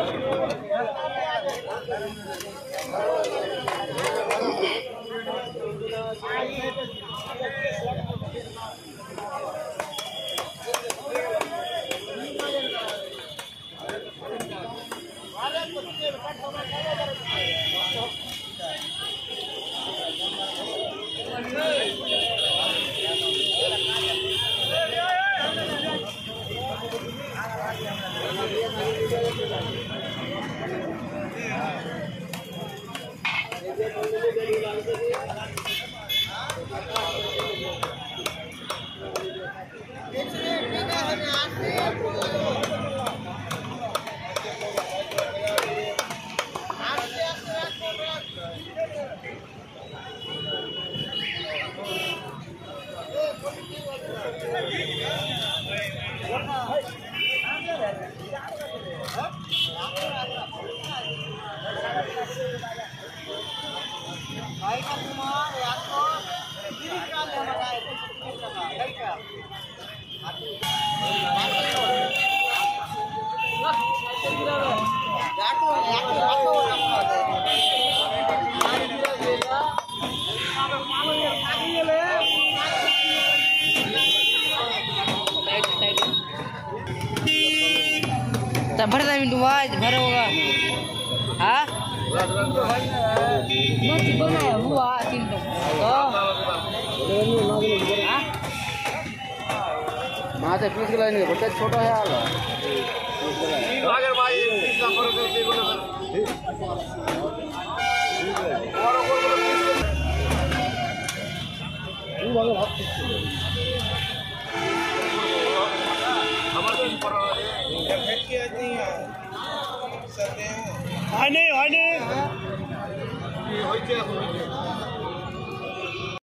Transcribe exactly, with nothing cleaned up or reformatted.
भरता मिनट आज भर होगा हाँ हुआ तीन तो वहाँ से पीस किलो नहीं बच्चा छोटा है यार अगर भाई इसका फर्क है देखो ना और और वो वाला हमारे पर भेट के आती है सर ने हाने हाने ये होई के